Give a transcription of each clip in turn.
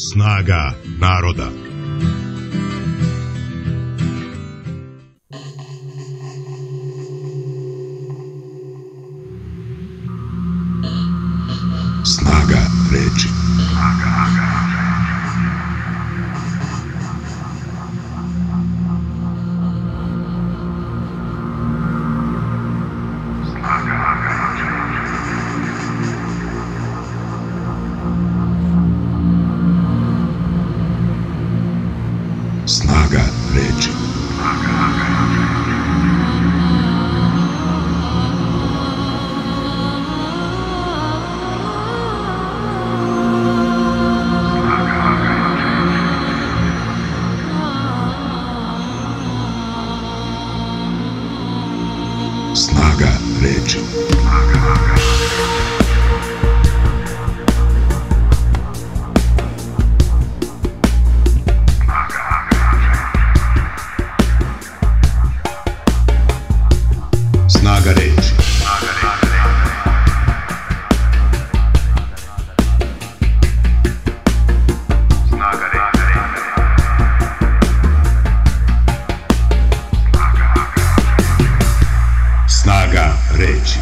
Snaga naroda. Snaga reči. Snaga reči. Snaga reči. Snaga reči. Snaga reči.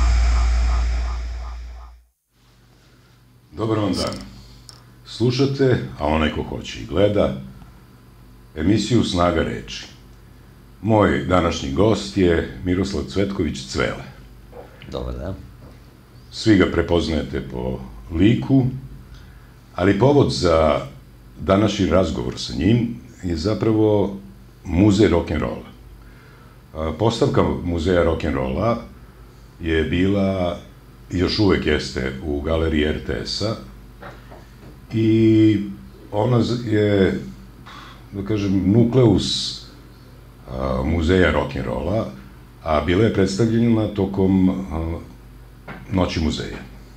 Dobar vam dan. Slušate, a onaj ko hoće i gleda, emisiju Snaga reči. Moj današnji gost je Miroslav Cvetković Cvele. Dobar dan. Svi ga prepoznajete po liku, ali povod za današnji razgovor sa njim je zapravo muzej rock'n'rolla. Postavka muzeja rock'n'rolla je bila, još uvek jeste, u galeriji RTS-a i ona je, da kažem, nukleus muzeja rock'n'rolla, a bila je predstavljena tokom Noći muzeja.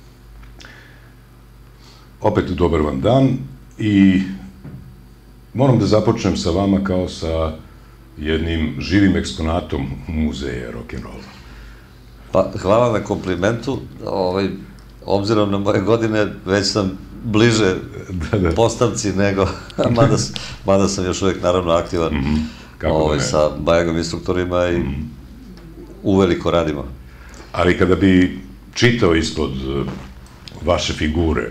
Opet dobar vam dan i moram da započnem sa vama kao sa jednim živim eksponatom muzeja rock'n'rolla. Pa, hvala na komplimentu. Obzirom na moje godine, već sam bliže postavci nego, mada sam još uvek naravno aktivan sa Bajagom instruktorima i uveliko radimo. Ali kada bi čitao ispod vaše figure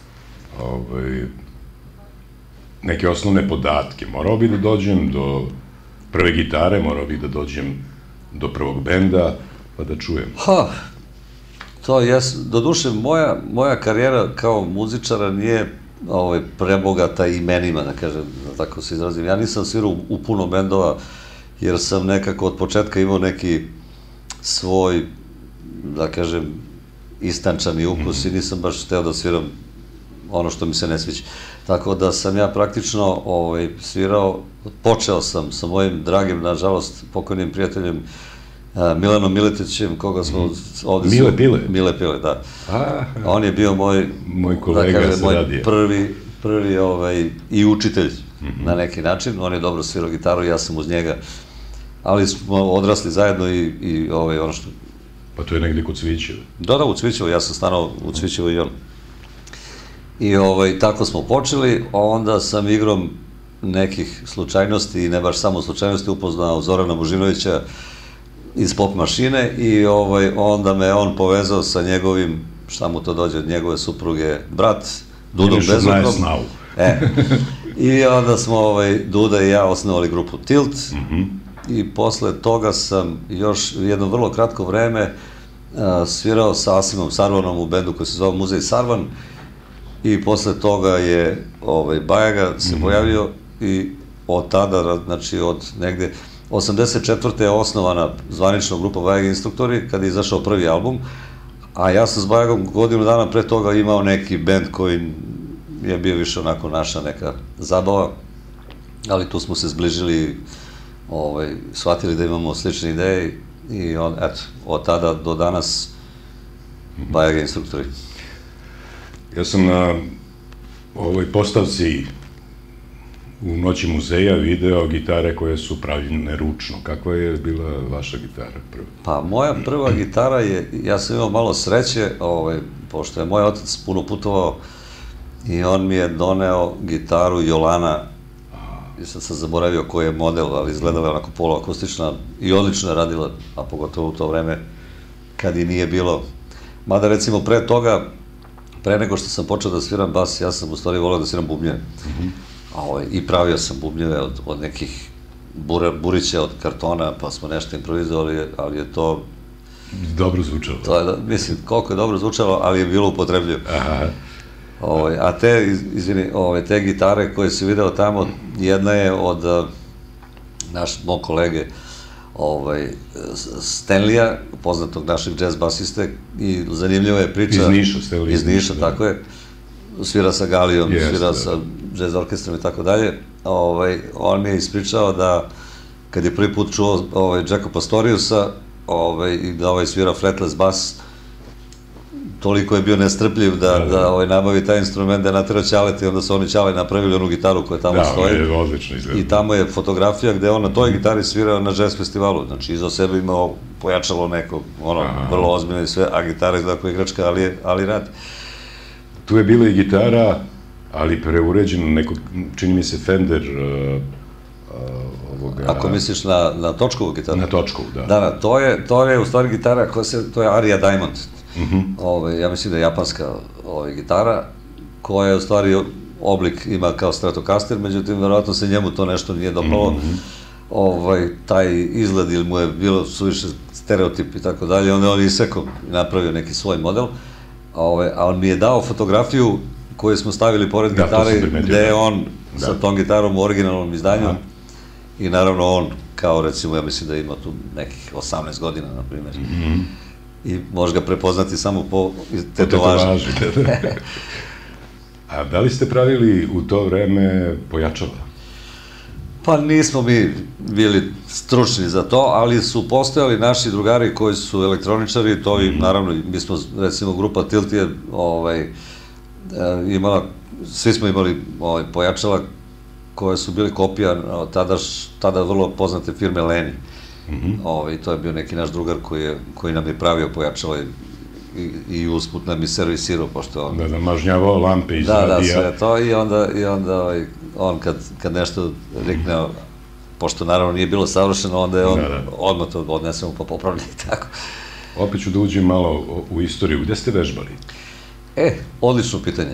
neke osnovne podatke, morao bi da dođem do prve gitare, morao bih da dođem do prvog benda, pa da čujem. To je, doduše, moja karijera kao muzičara nije prebogata imenima, da kažem, da tako se izrazim. Ja nisam svirao u puno bendova, jer sam nekako od početka imao neki svoj, da kažem, istančani ukus i nisam baš hteo da sviram ono što mi se ne sviđa. Tako da sam ja praktično svirao, počeo sam sa mojim dragim, nažalost, pokojnim prijateljem Milanom Miletićem, koga smo ovde... Mile Pile? Mile Pile, da. On je bio moj kolega sa radija. Prvi i učitelj na neki način. On je dobro svirao gitaru, ja sam uz njega. Ali smo odrasli zajedno i ono što... Pa to je negdje kod Cvićeva? Da, u Cvićevo, ja sam stanao u Cvićevo i on. I tako smo počeli, onda sam igrom nekih slučajnosti, i ne baš samo slučajnosti, upoznao Zorana Božinovića iz Pop mašine i onda me on povezao sa njegovim, šta mu to dođe od njegove supruge, brat, Dudom Bezukrom. I onda smo Duda i ja osnovali grupu Tilt i posle toga sam još jedno vrlo kratko vreme svirao sa Asimom Sarvanom u bendu koji se zove Muzej Sarvan i posle toga je Bajaga se pojavio i od tada, znači od negde 84. je osnovana zvanična grupa Bajaga instruktori kada je izašao prvi album, a ja sam s Bajagom godinu dana pre toga imao neki bend koji je bio više onako naša neka zabava, ali tu smo se zbližili, shvatili da imamo slične ideje i eto, od tada do danas Bajaga instruktori. Ja sam na ovoj postavci u Noći muzeja video gitare koje su pravljene ručno. Kakva je bila vaša gitara prva? Pa moja prva gitara je, ja sam imao malo sreće, pošto je moj otac puno putovao i on mi je doneo gitaru Jolana, i sad sam zaboravio koji je model, ali izgledala je onako poloakustična i odlično je radila, a pogotovo u to vreme kad i nije bilo. Mada recimo pre toga, pre nego što sam počeo da sviram bas, ja sam u stvari voleo da sviram bubnjeve. I pravio sam bubnjeve od nekih burića od kartona, pa smo nešto improvizovali, ali je to... Dobro zvučalo. Mislim, koliko je dobro zvučalo, ali je bilo upotrebljivo. A te gitare koje si video tamo, jedna je od mog kolege Stanleya, poznatog našeg džez basiste, i zanimljiva je priča... Iz Niša, Stanley. Iz Niša, tako je. Svira sa Galijom, svira sa džez orkestrom i tako dalje. On mi je ispričao da kad je prvi put čuo Jacka Pastoriusa i da svira fretless bas, toliko je bio nestrpljiv da nabavi taj instrument, da je naterao Ćaleta i onda su oni Ćale napravili onu gitaru koja tamo stoji. Da, odlično izgleda. I tamo je fotografija gde on na toj gitari svirao na jazz festivalu. Znači, iza sebe imao pojačalo neko, vrlo ozbiljno i sve, a gitara izgleda kao igračka, ali radi. Tu je bila i gitara, ali preuređeno neko, čini mi se Fender ovoga... Ako misliš na točkovu gitaru? Na točkovu, da. Da, to je u stvari gitara to je Aria Diamond. Ja mislim da je japanska gitara, koja je u stvari oblik ima kao Stratocaster, međutim, verovatno se njemu to nešto nije dopalo. Taj izgled ili mu je bilo suviše stereotip i tako dalje, onda on je isekao i napravio neki svoj model, a on mi je dao fotografiju koju smo stavili pored gitare, gde je on sa tom gitarom u originalnom izdanju i naravno on, kao recimo, ja mislim da ima tu nekih 18 godina, na primjer. I možeš ga prepoznati samo po tetovaži. A da li ste pravili u to vreme pojačala? Pa nismo mi bili stručni za to, ali su postojali naši drugari koji su elektroničari, to i naravno, mi smo, recimo, grupa Tilt je imala, svi smo imali pojačala koje su bili kopija tada vrlo poznate firme Leni. I to je bio neki naš drugar koji nam je pravio pojačalo i usput nam je servisirao, pošto on... Da, mažnjavao lampe iz radija. Da, sve to, i onda on kad nešto rikne, pošto naravno nije bilo savršeno, onda je on odmah to odnesemo pa popravlja i tako. Opet ću da uđem malo u istoriju. Gde ste vežbali? Odlično pitanje.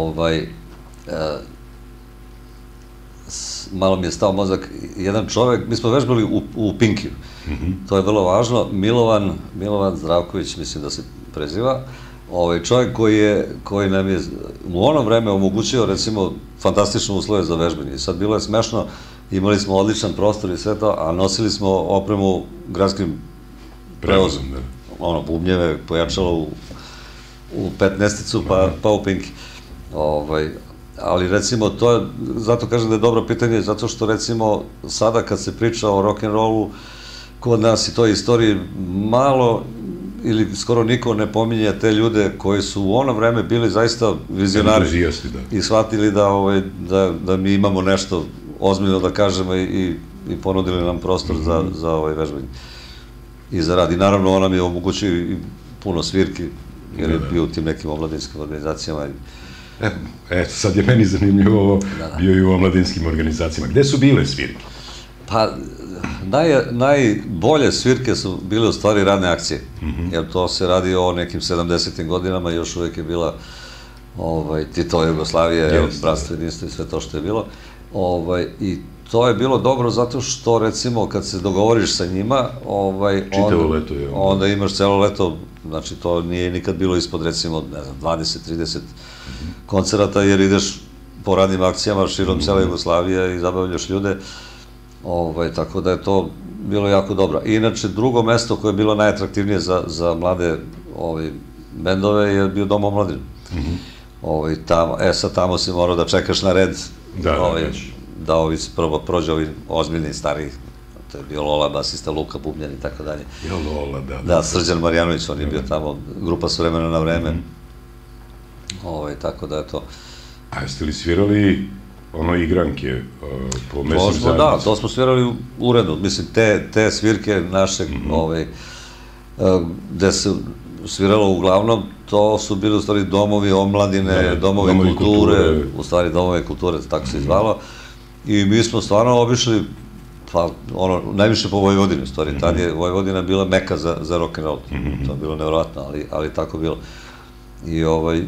Malo mi je stao mozak. Jedan čovek, mi smo vežbali u Pinkiju. To je vrlo važno. Milovan Zdravković, mislim da se preziva. Čovek koji nam je u ono vreme omogućio, recimo, fantastične uslove za vežbanje. I sad bilo je smešno, imali smo odličan prostor i sve to, a nosili smo opremu gradskim prevozom. Bubnjeve, pojačalo u 15-icu, pa u Pinki. Ali recimo, zato kažem da je dobro pitanje, zato što recimo sada kad se priča o rock'n'rollu, kod nas i toj istoriji malo ili skoro niko ne pominje te ljude koji su u ono vreme bili zaista vizionari i shvatili da mi imamo nešto ozbiljno da kažemo i ponudili nam prostor za vežbanje i za rad. I naravno on nam je omogućio i puno svirki jer je bio u tim nekim omladinskim organizacijama. Eto, sad je meni zanimljivo ovo, bio i u omladinskim organizacijama. Gde su bile svirke? Pa, najbolje svirke su bile u stvari radne akcije, jer to se radi o nekim 70. godinama, još uvek je bila Titova Jugoslavija, bratstvo, jedinstvo i sve to što je bilo. I to je bilo dobro zato što, recimo, kad se dogovoriš sa njima, onda imaš celo leto, znači to nije nikad bilo ispod, recimo, ne znam, 20-30 koncerata, jer ideš po radnim akcijama širom cele Jugoslavije i zabavljaš ljude, tako da je to bilo jako dobro. Inače, drugo mesto koje je bilo najatraktivnije za mlade bendove je bio Dom omladine. Sad tamo si morao da čekaš na red da ovi prvo prođe ovi ozbiljni stariji, to je bio Lola, basista, Luka, bubnjar i tako dalje. Lola, da. Da, Srđan Marjanović, on je bio tamo, grupa S vremena na vreme, tako da je to. A jeste li svirali igranke po mesnim zajednicama? Da, to smo svirali uredno, mislim, te svirke našeg, gde se sviralo uglavnom, to su bili u stvari domovi omladine, domovi kulture, u stvari domovi kulture, tako se zvalo, i mi smo stvarno obišli, pa ono, najviše po Vojvodini, u stvari, tad je Vojvodina bila meka za rock'n'roll, to je bilo nevjerojatno, ali tako bilo. I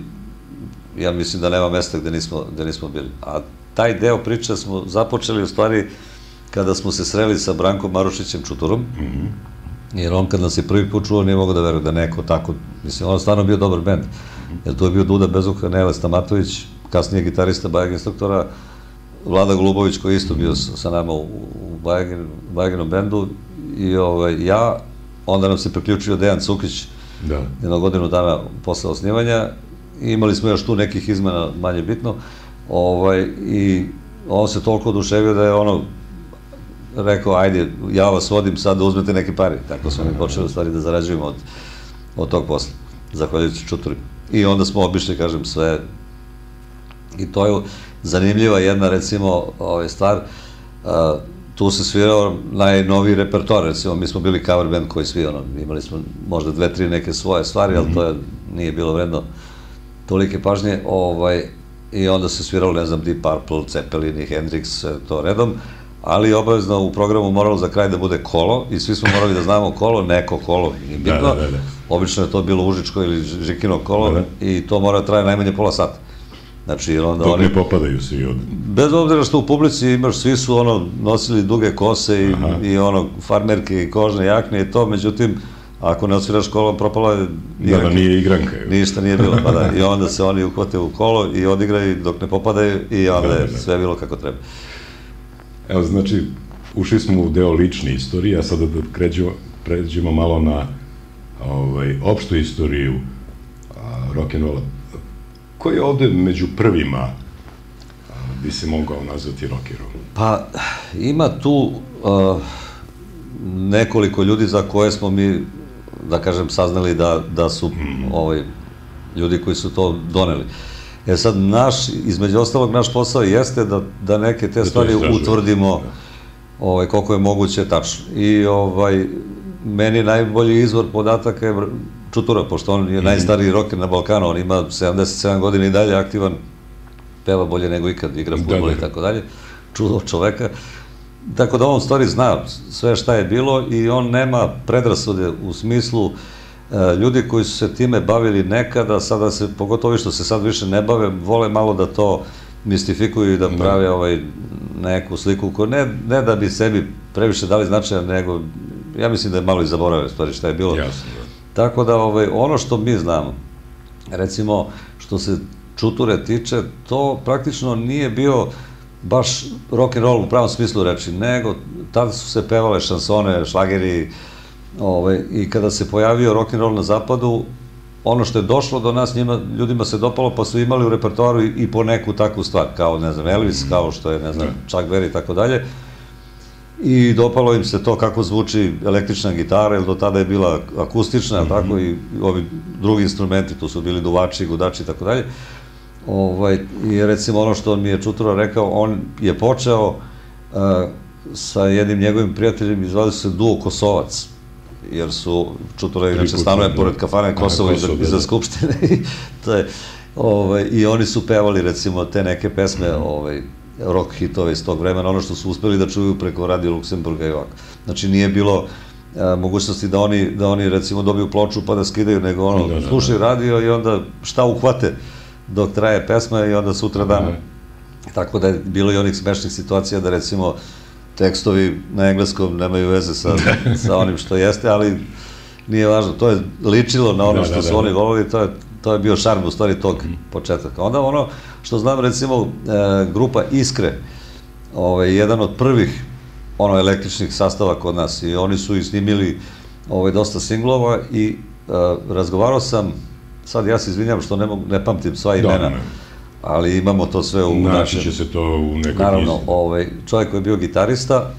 ja mislim da nema mesta gde nismo bili. A taj deo priče smo započeli u stvari kada smo se sreli sa Brankom Marušićem Čuturom, jer on kad nas je prvi put čuo nije mogao da veruje da neko tako, mislim, on je stvarno bio dobar bend, jer to je bio Duda Bezuha, Nele Stamatović, kasnije gitarista Bajag instruktora, Vlada Golubović koji je isto bio sa nama u Bajaginom bendu, i ja, onda nam se priključio Dejan Cukić, jednog godinu dana posle osnivanja, i imali smo još tu nekih izmena, manje bitno, i on se toliko oduševio da je rekao, ajde, ja vas vodim sad da uzmete neke pare. Tako smo mi počeli u stvari da zarađujemo od tog posla, zahvaljujući Čuturi. I onda smo obišli, kažem, sve. I to je zanimljiva jedna, recimo, stvar. Tu se svirao najnoviji repertoar, recimo, mi smo bili cover band koji svi, imali smo možda 2-3 neke svoje stvari, ali to nije bilo vredno tolike pažnje. I onda se sviralo, ne znam, Deep Purple, Zeppelin i Hendrix, sve to redom, ali obavezno u programu moralo za kraj da bude kolo i svi smo morali da znamo kolo, neko kolo, nije bitno. Obično je to bilo Užičko ili Žikino kolo i to mora da traje najmanje pola sata. Dok ne popadaju svi od... Bez obzira što u publici imaš, svi su nosili duge kose i farmerke i kožne jakne i to, međutim, ako ne odsviraš kolom, propalo je... Da nije igranka. Ništa nije bilo, pa da. I onda se oni uhvate u kolo i odigraju dok ne popadaju i onda je sve bilo kako treba. Evo, znači, ušli smo u deo lične istorije, a sada da pređemo malo na opštu istoriju rock'n'rolla. Ko je ovde među prvima bi se mogao nazvati rockerom? Pa, ima tu nekoliko ljudi za koje smo mi, da kažem, saznali da su ljudi koji su to doneli. Sad, između ostalog, naš posao jeste da neke te stvari utvrdimo koliko je moguće tačno. I meni najbolji izvor podataka je Čutura, pošto on je najstariji rocker na Balkanu, on ima 77 godina i dalje aktivan, peva bolje nego ikad, igra fudbal i tako dalje, čudo čoveka. Tako da on u stvari zna sve šta je bilo i on nema predrasude u smislu ljudi koji su se time bavili nekada, sada se, pogotovo što se sad više ne bave, vole malo da to mistifikuju i da prave neku sliku, ne da bi sebi previše dali značaja, nego ja mislim da je malo i zaboravio stvari šta je bilo. Tako da ono što mi znamo, recimo što se Čuture tiče, to praktično nije bio baš rock'n'roll u pravom smislu reči, nego tada su se pevale šansone, šlageri, i kada se pojavio rock'n'roll na zapadu, ono što je došlo do nas, ljudima se dopalo, pa su imali u repertoaru i po neku takvu stvar, kao, ne znam, Elvis, kao što je, ne znam, Chuck Berry i tako dalje. I dopalo im se to kako zvuči električna gitara, jer do tada je bila akustična, tako, i ovi drugi instrumenti, tu su bili duvači, gudači i tako dalje. I recimo ono što mi je Čutura rekao, on je počeo sa jednim njegovim prijateljem, izvali su se Duo Kosovac, jer su Čutura inače stanuje pored kafane Kosovo iza Skupštine i oni su pevali recimo te neke pesme, rock hitove iz tog vremena, ono što su uspeli da čuju preko Radio Luksemburga i ovako. Znači nije bilo mogućnosti da oni recimo dobiju ploču pa da skidaju, nego slušaju radio i onda šta uhvate dok traje pesma i onda sutra dan. Tako da je bilo i onih smešnih situacija da recimo tekstovi na engleskom nemaju veze sa onim što jeste, ali nije važno. To je ličilo na ono što su oni govorili, to je bio šarm u stvari tog početka. Onda ono što znam, recimo, grupa Iskre, jedan od prvih električnih sastava kod nas, i oni su i snimili dosta singlova i razgovarao sam, sad ja se izvinjam što ne pamtim sva imena, ali imamo to sve u našem... Naći će se to u nekoj knjizi. Naravno, čovjek koji je bio gitarista,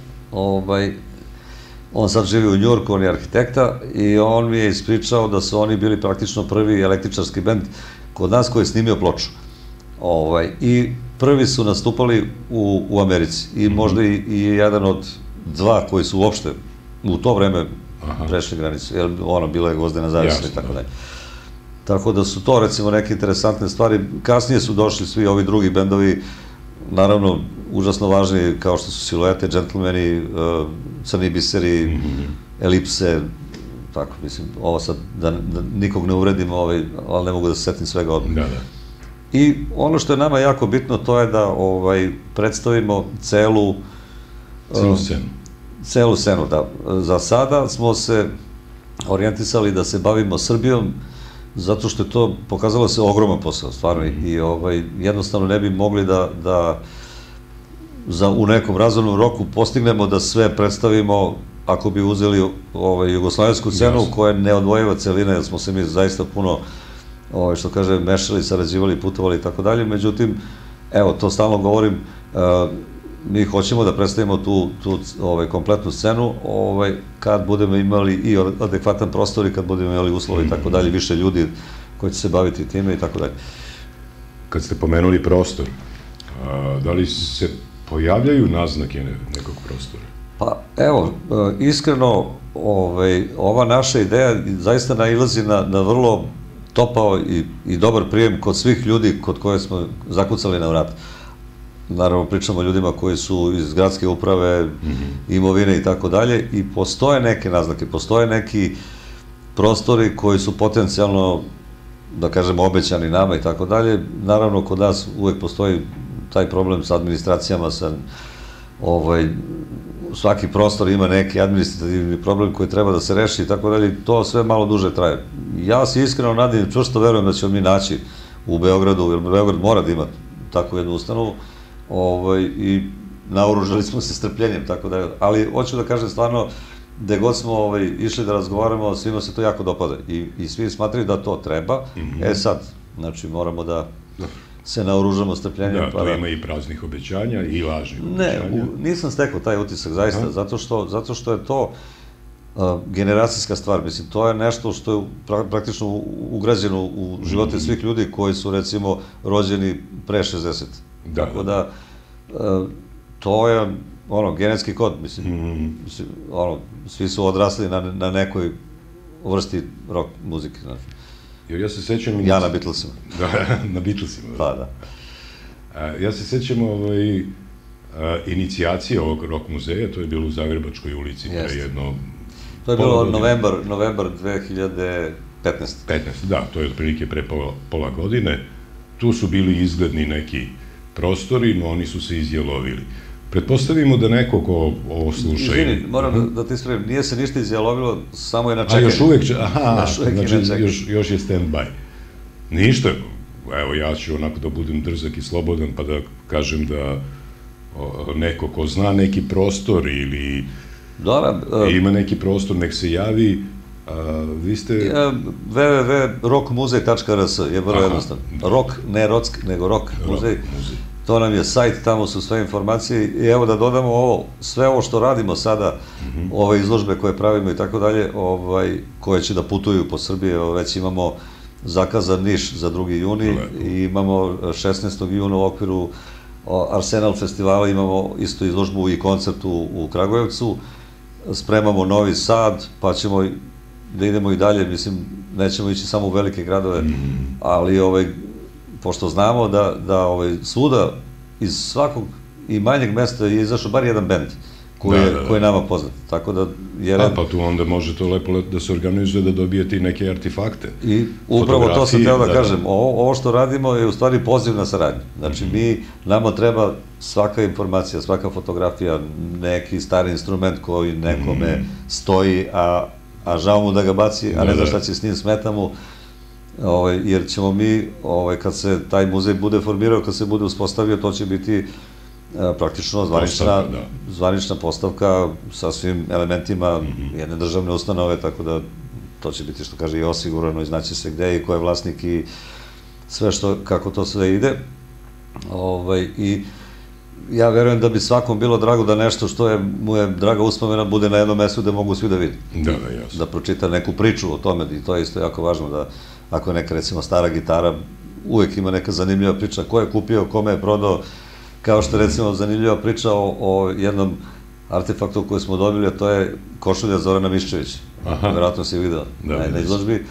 on sad živi u Njujorku, on je arhitekta i on mi je ispričao da su oni bili praktično prvi električarski bend kod nas koji je snimio ploču. I prvi su nastupali u Americi i možda i jedan od dva koji su uopšte u to vreme prešli granicu, jer bilo je Gvozdena zavisa i tako dalje. Tako da su to, recimo, neke interesantne stvari. Kasnije su došli svi ovi drugi bendovi, naravno, užasno važni, kao što su Siluete, Džentlmeni, Crni biseri, Elipse, tako, mislim, ovo sad, da nikog ne uvredim, ali ne mogu da se setim svega odmah. Da, da. I ono što je nama jako bitno, to je da predstavimo celu scenu. Celu scenu, da. Za sada smo se orijentisali da se bavimo Srbijom, zato što je to pokazalo se ogroman posao, stvarno, i jednostavno ne bi mogli da u nekom razumnom roku postignemo da sve predstavimo ako bi uzeli jugoslovensku scenu koja je neodvojiva celina, jer smo se mi zaista puno, što kaže, mešali, sarađivali, putovali i tako dalje. Međutim, evo, to stalno govorim, mi hoćemo da predstavimo tu kompletnu scenu kad budemo imali i adekvatan prostor i kad budemo imali uslovi i tako dalje, više ljudi koji će se baviti time i tako dalje. Kad ste pomenuli prostor, da li se pojavljaju naznake nekog prostora? Pa evo, iskreno, ova naša ideja zaista nailazi na vrlo topao i dobar prijem kod svih ljudi kod koje smo zakucali na vrat. Naravno, pričamo o ljudima koji su iz gradske uprave, imovine i tako dalje, i postoje neke naznake, postoje neki prostori koji su potencijalno, da kažemo, obećani nama i tako dalje. Naravno, kod nas uvek postoji taj problem sa administracijama, sa svaki prostor ima neki administrativni problem koji treba da se reši i tako dalje, to sve malo duže traje. Ja se iskreno nadam, čvrsto verujem da ćemo mi naći u Beogradu, jer Beograd mora da ima takvu jednu ustanovu, i naoružali smo se strpljenjem, tako da, ali hoću da kažem stvarno, gde god smo išli da razgovaramo, svima se to jako dopada i svi smatraju da to treba. Sad, znači, moramo da se naoružamo strpljenjem. Da, to ima i praznih obećanja i lažnih obećanja. Ne, nisam stekao taj utisak, zaista, zato što je to generacijska stvar, mislim, to je nešto što je praktično ugrađeno u živote svih ljudi koji su, recimo, rođeni pre 60. Tako da, to je, genetski kod, mislim, svi su odrasli na nekoj vrsti rock muzike, znači. Jer ja se sećam... Ja na Beatlesima. Da, na Beatlesima. Pa, da. Ja se sećam inicijacije ovog rock muzeja, to je bilo u Zagrebačkoj ulici pre jedno... To je bilo novembar 2015. 15, da, to je otprilike pre pola godine. Tu su bili izgledni neki prostori, no oni su se izjelovili. Pretpostavimo da neko ko ovo sluša... Izvini, moram da ti ispravim, nije se ništa izjelovilo, samo je na čekanju. A još uvek, znači još je stand-by. Ništa, evo ja ću onako da budem drzak i slobodan pa da kažem da neko ko zna neki prostor ili ima neki prostor, nek se javi. Vi ste... www.rockmuzej.rs je vrlo jednostavno. Rock, ne rock, nego rock muzej. To nam je sajt, tamo su sve informacije i evo da dodamo ovo, sve ovo što radimo sada, ove izložbe koje pravimo i tako dalje, koje će da putuju po Srbiji, već imamo zakazan Niš za 2. juni i imamo 16. juna u okviru Arsenal festivala, imamo isto izložbu i koncert u Kragujevcu, spremamo Novi Sad, pa ćemo da idemo i dalje, mislim, nećemo ići samo u velike gradove, ali pošto znamo da svuda iz svakog i manjeg mesta je izašao bar jedan bend koji je nama poznat, tako da... Pa tu onda može to lepo da se organizuje da dobijete i neke artefakte. I upravo to sam teo da kažem, ovo što radimo je u stvari poziv na saradnju. Znači, nama treba svaka informacija, svaka fotografija, neki stari instrument koji nekome stoji, a žao mu da ga baci, a ne zna šta će s njim, smeta mu, jer ćemo mi, kad se taj muzej bude formirao, kad se bude uspostavio, to će biti praktično zvanična postavka sa svim elementima jedne državne ustanove, tako da to će biti, što kaže, i osigurano i znaće se gde i ko je vlasnik i sve kako to sve ide. I ja verujem da bi svakom bilo drago da nešto što mu je draga uspomena bude na jednom mestu gde mogu svi da vidi. Da pročita neku priču o tome, i to je isto jako važno, da ako je neka, recimo, stara gitara, uvek ima neka zanimljiva priča, ko je kupio, kome je prodao, kao što je, recimo, zanimljiva priča o jednom artefaktu koju smo dobili, a to je košulja Zorana Miščevića. verovatno si vidio na vidio izložbi,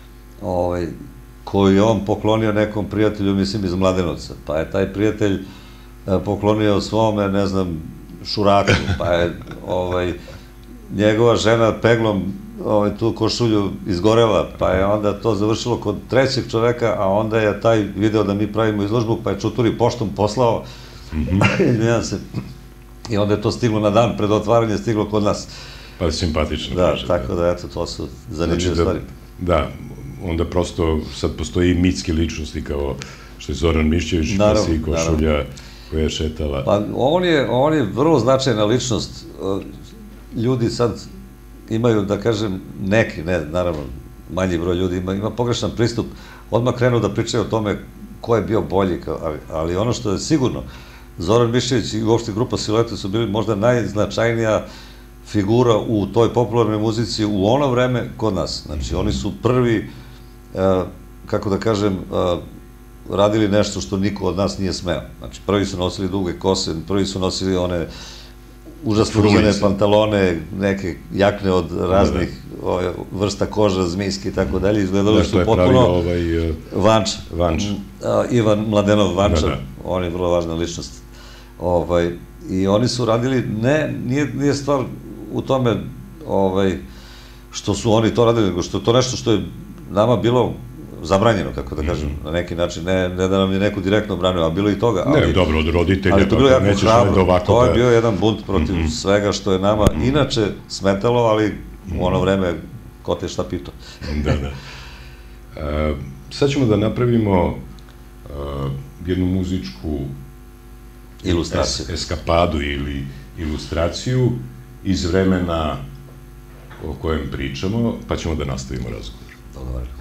koju je on poklonio nekom prijatelju, mislim, iz Mladenovca. Pa je taj prijatelj poklonio svome, ne znam, šuraku, pa je njegova žena peglom tu košulju izgorela, pa je onda to završilo kod trećeg čoveka, a onda je taj video da mi pravimo izložbu, pa je Čuturi poštom poslao, izvinjam se, i onda je to stiglo na dan pred otvaranje, stiglo kod nas. Pa simpatično. Da, tako da, eto, to su zanimljive stvari. Da, onda prosto sad postoji mitske ličnosti kao što je Zoran Mišćević, pa si košulja koja je šetala. Pa on je vrlo značajna ličnost. Ljudi sad imaju, da kažem, neki, ne, naravno, manji broj ljudi ima pogrešan pristup, odmah krenu da pričaju o tome ko je bio bolji, ali ono što je sigurno, Zoran Mišćević i uopšte grupa Silete su bili možda najznačajnija figura u toj popularnoj muzici u ono vreme kod nas. Znači, oni su prvi, kako da kažem, radili nešto što niko od nas nije smeo. Znači, prvi su nosili duge kose, prvi su nosili one užasno uzene pantalone, neke jakne od raznih vrsta koža, zmijski i tako dalje. Izgledali su potpuno Vanča. Ivan Mladenov Vanča, on je vrlo važna ličnost. I oni su radili, nije stvar u tome što su oni to radili, nego što je to nešto što je nama bilo zabranjeno, kako da kažem, na neki način, ne da nam je neko direktno branio, a bilo i toga. Ne, dobro, od roditelja, ali to je bilo jako hrabro, to je da... bio jedan bunt protiv svega što je nama inače smetalo, ali u ono vreme, ko te šta pitao. Da, da. Sad ćemo da napravimo jednu muzičku eskapadu ili ilustraciju iz vremena o kojem pričamo, pa ćemo da nastavimo razgovor. Dogovorno.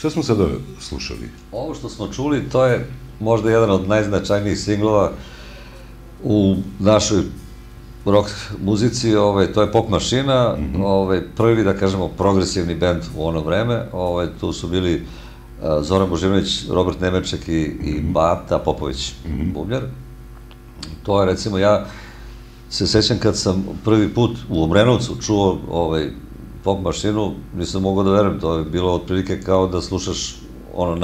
Šta smo sada slušali? Ovo što smo čuli, to je možda jedan od najznačajnijih singlova u našoj rock muzici, to je Pop Mašina, prvi, da kažemo, progresivni bend u ono vreme, tu su bili Zoran Božinović, Robert Nemeček i Bata Popović, bubnjar. To je, recimo, ja se sećam kad sam prvi put u Obrenovcu čuo Pop Mašinu, nisam mogao da verujem, to je bilo otprilike kao da slušaš ono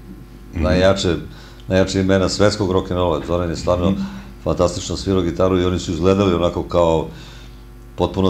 najjače imena svetskog rock'n'rolla. Zoran je stvarno fantastično svirao gitaru i oni su izgledali onako kao potpuno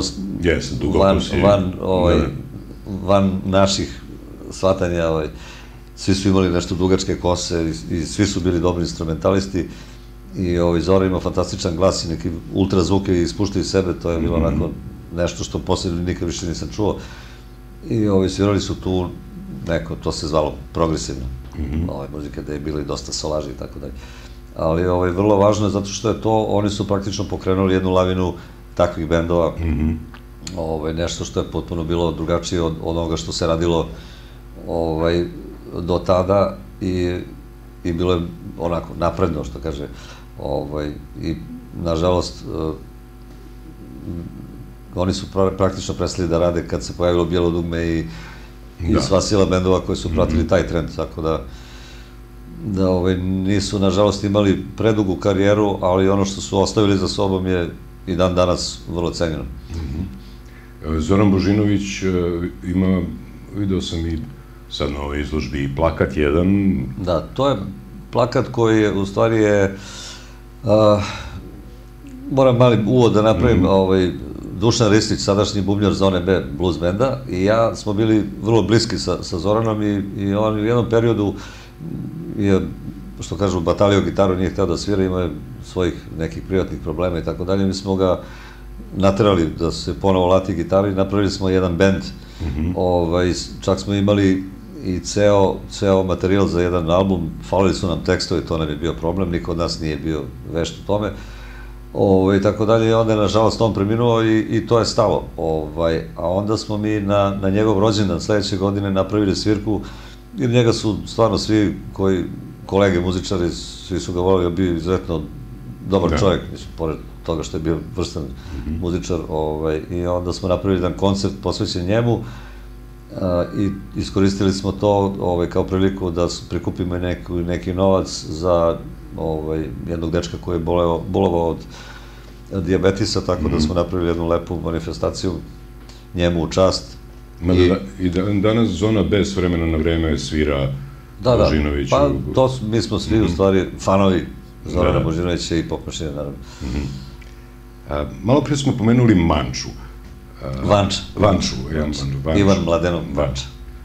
van naših shvatanja. Svi su imali nešto dugačke kose i svi su bili dobri instrumentalisti i Zoran ima fantastičan glas i neki ultrazvuke i ispuštaju iz sebe, to je bilo onako nešto što posljedno nikad više nisam čuo. I svirali su tu neko, to se zvalo progresivno, muzika da je bilo i dosta solaži i tako dalje. Ali vrlo važno je zato što je to, oni su praktično pokrenuli jednu lavinu takvih bendova, nešto što je potpuno bilo drugačije od onoga što se radilo do tada i bilo je onako napredno, što kaže, i nažalost oni su praktično prestali da rade kad se pojavilo Bijelo dugme i sva sila bendova koji su pratili taj trend, tako da nisu, nažalost, imali predugu karijeru, ali ono što su ostavili za sobom je i dan danas vrlo cenjeno. Zoran Božinović ima, video sam i sad na ovoj izložbi, i plakat jedan. Da, to je plakat koji je, u stvari je, moram mali uvod da napravim, Dušan Ristić, sadašnji bubnjar Zone B blues benda, i ja smo bili vrlo bliski sa Zoranom i on u jednom periodu je, što kažu, batalio gitaru, nije hteo da svira, imao je svojih nekih privatnih problema i tako dalje. Mi smo ga naterali da se ponovo lati gitaru i napravili smo jedan bend. Čak smo imali i ceo materijal za jedan album, falili su nam tekstovi, to nam je bio problem, niko od nas nije bio vešt u tome. I tako dalje, i onda je, nažalost, on preminuo i to je stalo. A onda smo mi na njegov rođendan sledeće godine napravili svirku, jer njega su stvarno svi kolege muzičari, svi su ga volili, bio izuzetno dobar čovjek, pored toga što je bio vrstan muzičar, i onda smo napravili jedan koncert posvećen njemu i iskoristili smo to kao priliku da prikupimo neki novac za jednog dečka koji je bolovao od dijabetisa, tako da smo napravili jednu lepu manifestaciju njemu u čast. I danas Zona B s vremena na vreme svira Božinoviću. Da, pa mi smo svi u stvari fanovi Zorana Božinovića i Pop Mašine, naravno. Malo prije smo pomenuli Manču. Vanču. Ivan Mladenov Vanča.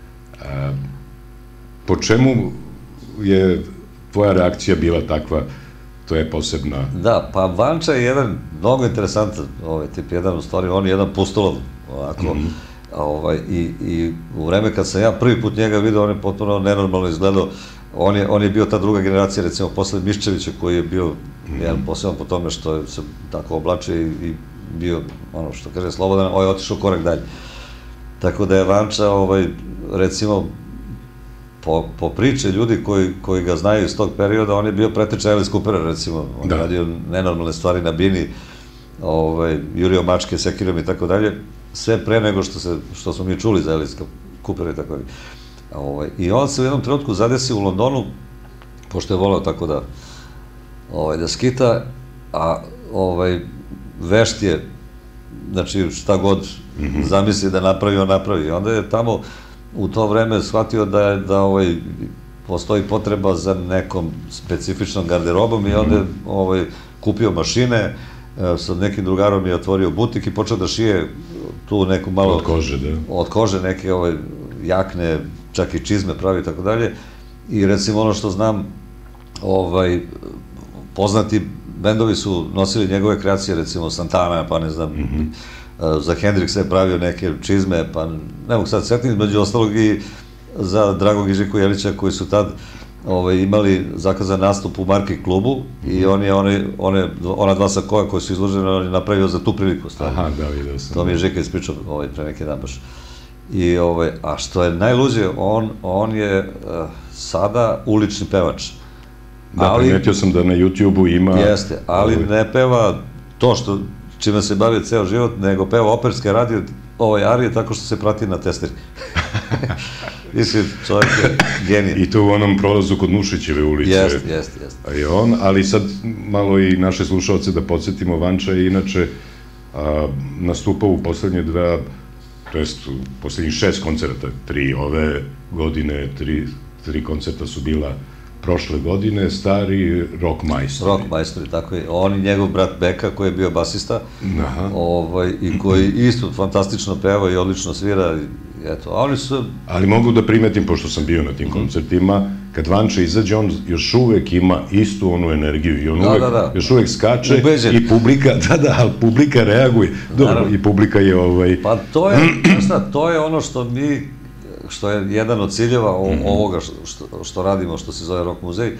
Po čemu je tvoja reakcija bila takva? To je posebna... Da, pa Vanča je jedan mnogo interesantan tip, jedan u stvari, on je jedan pustolov, ovako, i u vreme kad sam ja prvi put njega vidio, on je potpuno nenormalno izgledao. On je bio ta druga generacija, recimo, posle Miščevića, koji je bio jedan poseban po tome što se tako oblačio i bio, ono što kaže, slobodan, on je otišao korak dalje. Tako da je Vanča, recimo, po priče ljudi koji ga znaju iz tog perioda, on je bio preteča Alice Coopera, recimo, on je radio nenormalne stvari na bini, jurio mačke sekirom i tako dalje, sve pre nego što smo mi čuli za Alice Coopera i tako dalje. I on se u jednom trenutku zadesi u Londonu, pošto je voleo tako da skita, a vešt je, znači šta god zamisli da napravi, on napravi. I onda je tamo u to vreme shvatio da postoji potreba za nekom specifičnom garderobom i onda je kupio mašine, sa nekim drugarom je otvorio butik i počeo da šije tu neku malo... Od kože, da. Od kože, neke jakne, čak i čizme pravi i tako dalje. I recimo ono što znam, poznati bendovi su nosili njegove kreacije, recimo Santana, pa ne znam, za Hendrixa je pravio neke čizme, pa ne mogu sad setiti, među ostalog i za Dragog i Žiku Jelića, koji su tad imali zakazan nastup u Marki klubu i ona dva sakoja koji su izložene, on je napravio za tu priliku. Aha, da, vidio sam. To mi je Žika ispričao pre neki dan baš. A što je najluđe, on je sada ulični pevač. Da, primetio sam da na YouTube-u ima... Jeste, ali ne peva to čime se bavi ceo život, nego peva operske arije tako što se prati na testeri. Mislim, čovjek je genij. I to u onom prolazu kod Nušićeve ulice. Jeste. Ali sad malo i naše slušalce da podsjetimo, Vanča je inače nastupao u poslednje dva, to jest u poslednjih 6 koncerta, 3 ove godine, 3 koncerta su bila prošle godine, stari rock majstori. Rock majstori, tako je. On i njegov brat Beka, koji je bio basista, i koji isto fantastično peva i odlično svira. Ali mogu da primetim, pošto sam bio na tim koncertima, kad Vanča izađe, on još uvek ima istu onu energiju i on još uvek skače i publika, ali publika reaguje. Dobro, i publika je... Pa to je ono što je jedan od ciljeva ovoga što radimo, što se zove Rock muzej.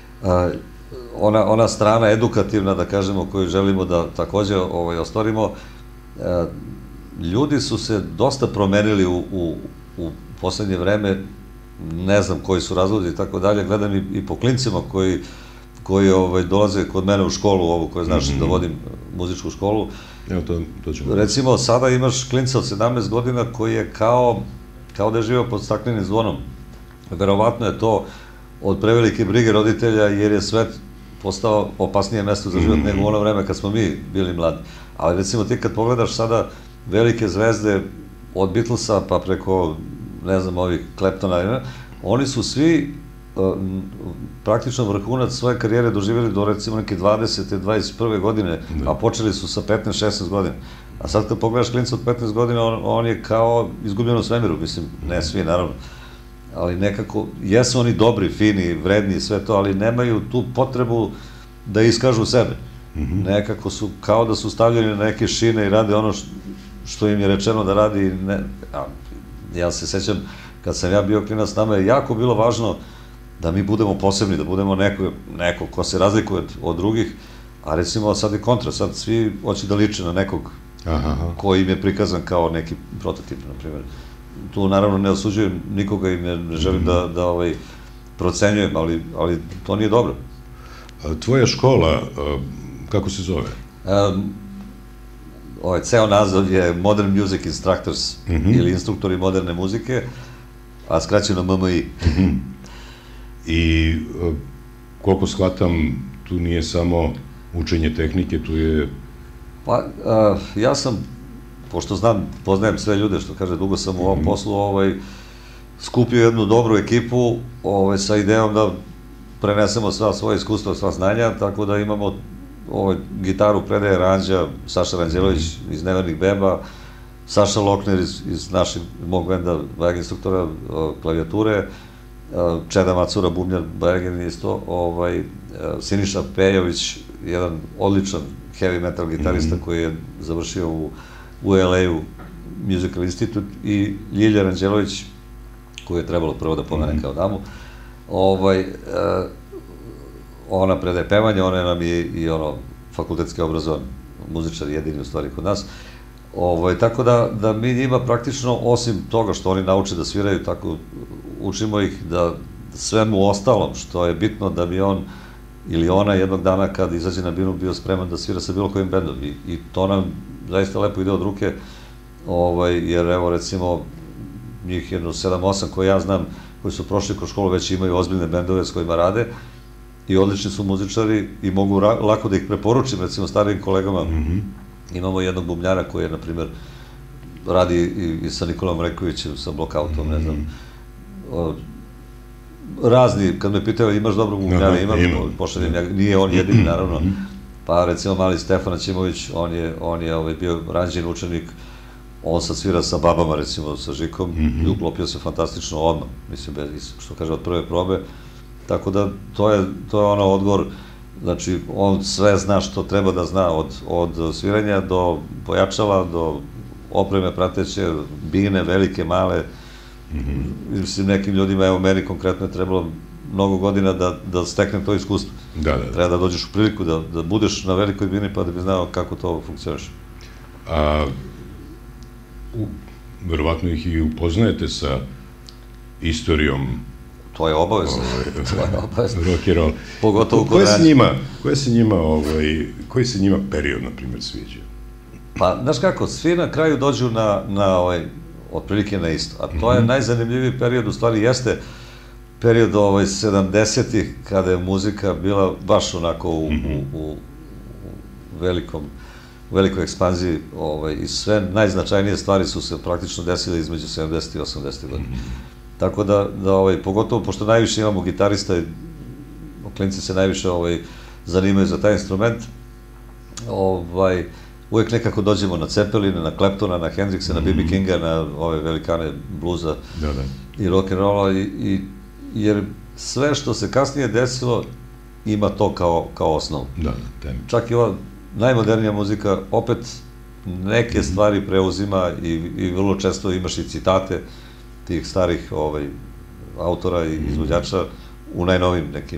Ona strana edukativna, da kažemo, koju želimo da takođe ostvarimo, ljudi su se dosta promenili u poslednje vreme, ne znam koji su razlozi i tako dalje, gledam i po klincima koji dolaze kod mene u školu, ovu koju znaš da vodim muzičku školu. Recimo, sada imaš klinca od 17 godina koji je kao da je živeo pod staklenim zvonom. Verovatno je to od prevelike brige roditelja, jer je svet postao opasnije mesto za život nego u ono vreme kad smo mi bili mladi. Ali recimo ti kad pogledaš sada velike zvezde od Beatlesa pa preko, ne znam, ovih Claptona, oni su svi praktično vrhunac svoje karijere doživjeli do recimo neke 20. 21. godine, a počeli su sa 15-16 godina. A sad kad pogledaš klinca od 15 godina, on je kao izgubljen u svemiru, mislim, ne svi naravno, ali nekako, jesu oni dobri, fini, vredni i sve to, ali nemaju tu potrebu da iskažu sebe. Nekako su, kao da su stavljeni na neke šine i rade ono što im je rečeno da radi. Ja se sećam, kad sam ja bio klinac, nama je jako bilo važno da mi budemo posebni, da budemo neko ko se razlikuje od drugih, a recimo sad je kontra, sad svi hoće da liče na nekog koji im je prikazan kao neki prototip, na primjer. Tu naravno ne osuđujem nikoga i ne želim da procenjujem, ali to nije dobro. Tvoja škola, kako se zove? Ceo naziv je Modern Music Instructors ili instruktori moderne muzike, a skraćeno MMI. I koliko shvatam, tu nije samo učenje tehnike, tu je... Pa, ja sam, pošto znam, poznajem sve ljude, što kaže, dugo sam u ovom poslu, skupio jednu dobru ekipu sa idejom da prenesemo sva svoje iskustva, sva znanja, tako da imamo gitaru predaje Ranđa, Saša Ranđelović iz Nevernih beba, Saša Lokner iz mog benda bajeg instruktora klavijature, Čeda Macura, bubnjar, bajagen isto, Siniša Pejović, jedan odličan heavy metal gitarista koji je završio u LA-u Musical Institute, i Ljilja Ranđelović, koju je trebalo prvo da pomene kao damu. Ona predaje pevanje, ona je nam i fakultetski obrazovan muzičar, jedini u stvari kod nas. Tako da mi njima praktično, osim toga što oni nauče da sviraju, tako učimo ih da svemu ostalom što je bitno da bi on ili ona jednog dana kad izađe na binu bio spreman da svira sa bilo kojim bendom. I to nam zaista lepo ide od ruke, jer evo recimo njih jedno 7-8 koje ja znam, koji su prošli kroz školu, već imaju ozbiljne bendove s kojima rade i odlični su muzičari i mogu lako da ih preporučim, recimo starijim kolegama. Imamo jednog bubnjara koji je, na primjer, radi i sa Nikolom Rekovićem, sa Blockoutom, ne znam, razni, kad me pitaju imaš dobrog bubnjara, imam, pošaljem, nije on jedini, naravno, pa recimo mali Stefan Ćimović, on je bio Ranđin učenik, on sad svira sa babama, recimo, sa Žikom, i uklopio se fantastično odmah, mislim, što kaže, od prve probe, tako da to je ono odgovor. Znači, on sve zna što treba da zna, od sviranja do pojačala, do opreme prateće, bine, velike, male. Mislim, nekim ljudima, evo, meni konkretno je trebalo mnogo godina da steknem to iskustvo. Treba da dođeš u priliku da budeš na velikoj bini pa da bi znao kako to funkcioniš. verovatno ih i upoznajete sa istorijom To je obavezno. To je obavezno. rock and roll. Pogotovo kod ranije. Koji se njima period, na primjer, sviđa? Pa, znaš kako, svi na kraju dođu otprilike na isto. A to je najzanimljiviji period, u stvari jeste period 70-ih, kada je muzika bila baš onako u velikoj ekspanziji i sve najznačajnije stvari su se praktično desile između 70 i 80 godina. Tako da, pogotovo, pošto najviše imamo gitarista i klinci se najviše zanimaju za taj instrument, uvek nekako dođemo na Cepelina, na Claptona, na Hendrixa, na B.B. Kinga, na ove velikane bluza i rock'n'rolla, jer sve što se kasnije desilo ima to kao osnovu. Čak i ova najmodernija muzika opet neke stvari preuzima i vrlo često imaš i citate tih starih autora i izvođača u najnovim nekim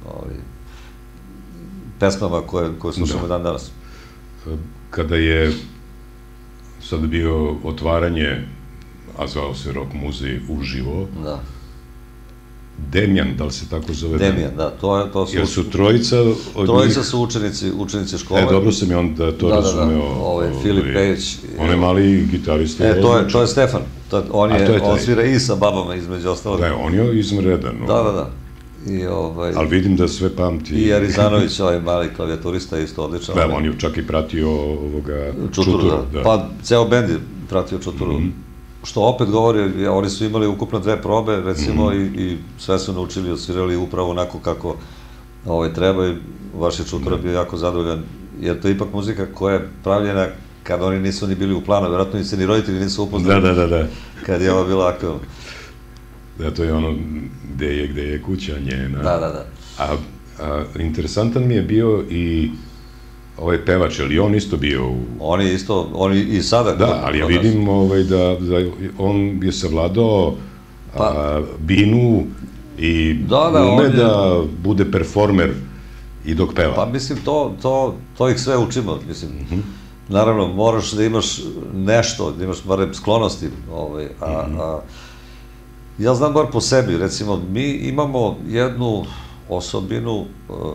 pesmama koje slušamo dan danas. Kada je sad bio otvaranje, a zvao se Rock muzej uživo, Demjan, da li se tako zove? Demjan, da, to su... Jer su trojica od njih... Trojica su učenici škole. Dobro sam je onda to razumeo. Filip Pejić. On je mali gitarist. To je Stefan. On svira i sa babama, između ostalog. Da, on je izmredan. Da. Ali vidim da sve pamti. I Arizanović, ovaj mali klavijaturista, isto odličan. Da, on je čak i pratio Čuturu. Pa, ceo bend je pratio Čuturu. Što opet govori, oni su imali ukupno 2 probe, recimo, i sve su naučili, osvirali upravo onako kako treba i vaš je Čutura bio jako zadovoljan, jer to je ipak muzika koja je pravljena kad oni nisu ni bili u planu, vjerojatno se ni roditelji nisu upoznali kad je ova bila aktualna. Da, to je ono gde je kuća njena. Da. A interesantan mi je bio i ovaj pevač, ali on isto bio u... On je isto, on i sada... Da, ali ja vidim da on je savladao binu i ume da bude performer i dok peva. Pa mislim, to ih sve učimo, mislim. Naravno, moraš da imaš nešto, da imaš barem sklonosti, ja znam bar po sebi, recimo, mi imamo jednu osobinu,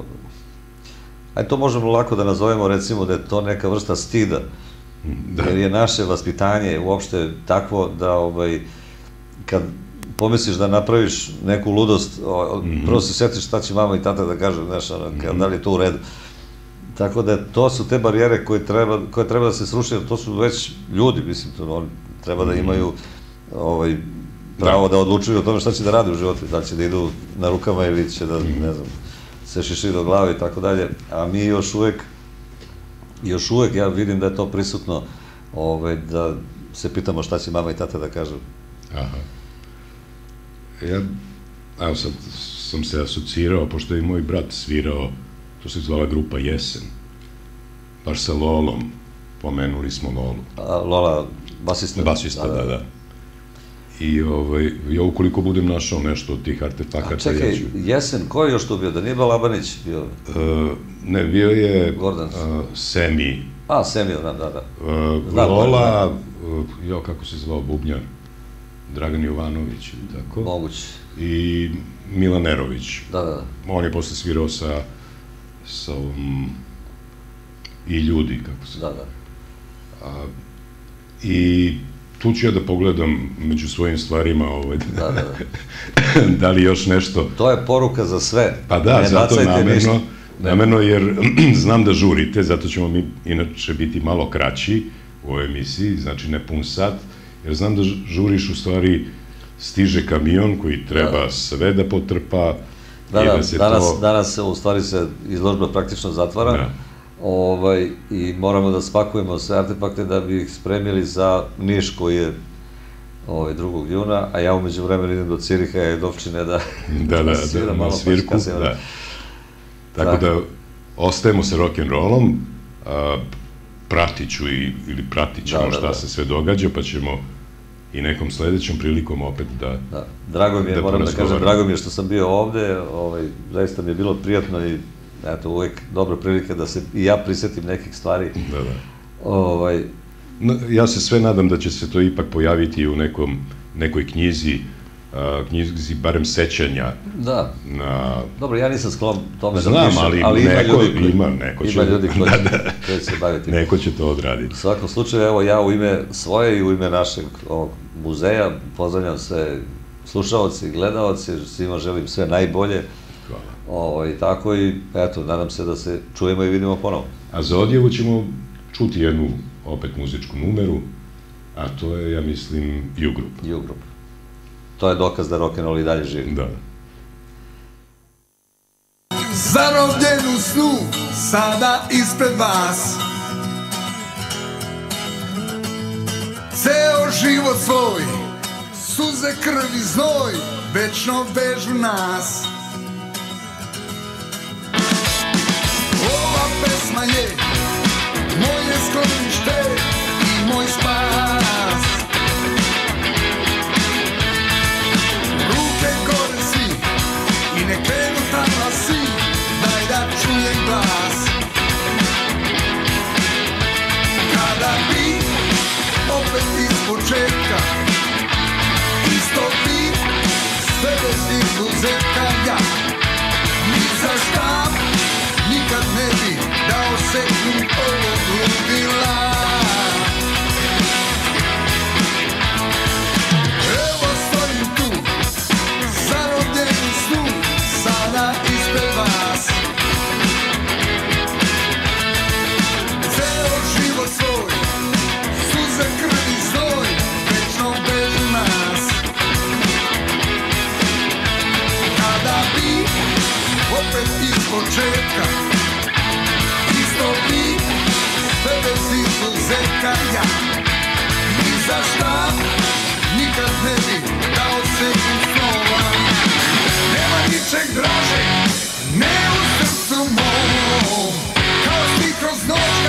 to možemo lako da nazovemo, recimo, da je to neka vrsta stida, jer je naše vaspitanje uopšte takvo da, kad pomisliš da napraviš neku ludost, prvo se setiš šta će mama i tata da kažu, znaš, da li je to u redu. Tako da, to su te barijere koje treba da se sruši, jer to su već ljudi, mislim, treba da imaju pravo da odlučuju o tome šta će da rade u životu, da će da idu na rukama ili će da, ne znam, se šiši do glave i tako dalje, a mi još uvek, ja vidim da je to prisutno, da se pitamo šta će mama i tata da kažu. Evo sad sam se asocirao, pošto je i moj brat svirao, to se zvala grupa Jesen, baš sa Lolom, pomenuli smo Lolu. Lola, basista. Basista, da. I ja ukoliko budem našao nešto od tih artefakata... A čekaj, Jesen, ko je još tu bio? Da nije Balabanić bio? Ne, bio je Semi. Semi, da. Lola, kako se zvao bubnjar? Dragan Jovanović, ili tako? Moguće. I Milan Nerović. Da. On je posle svirao sa i ljudi, kako se... Da. I tu ću ja da pogledam među svojim stvarima da li još nešto... To je poruka za sve. Pa da, zato namerno, jer znam da žurite, zato ćemo mi inače biti malo kraći u ovoj emisiji, znači ne pun sat, jer znam da žuriš, u stvari stiže kamion koji treba sve da potrpa. Danas u stvari se izložba praktično zatvara i moramo da spakujemo sve artefakte da bi ih spremili za Niš koji je 2. juna, a ja umeđu vremena idem do Ciriha i Dovčine da sviram malo svirku. Tako da ostajemo sa rock'n'rollom, pratit ću ili pratit ćemo šta se sve događa, pa ćemo i nekom sledećom prilikom opet da... Drago mi je, moram da kažem, drago mi je što sam bio ovde, zaista mi je bilo prijatno i eto, uvek dobra prilika da se i ja prisetim nekih stvari. Ja se sve nadam da će se to ipak pojaviti u nekoj knjizi, barem sećanja. Da. Na... Dobro, ja nisam sklon tome Znam, da pišem, ali ima ljudi koji se baviti. Neko će to odraditi. U svakom slučaju, evo ja u ime svoje i u ime našeg muzeja pozdravljam sve slušaoci i gledaoci, svima želim sve najbolje. Hvala. Tako i, eto, nadam se da se čujemo i vidimo ponovo. A za odjevu ćemo čuti jednu, opet, muzičku numeru, a to je, ja mislim, U-Group. U-Group. To je dokaz da rock'n'roll i dalje živi. Da. Zarobljen u snu, sada ispred vas, ceo život svoj, suze, krv i znoj, večno vežu nas. Ova pesma je moje sklonište i moj spas. Ruke gore svi i ne krenu talasi, daj da čujem glas. Kada bi opet iz početka, isto bi sve bez izuzetka ja, ni za šta nikad ne bi dao sekund ovog ludila. Evo stojim tu, zarobljen u snu, sada ispred vas. Ceo život svoj, suze, krv i znoj, večno bežu nas. Kada bi opet iz početka, isto bi sve bez izuzetka ja, ni za šta nikad ne bi dao sekund snova. Nema ničeg draže, ne u srcu mom, kao ti kroz noć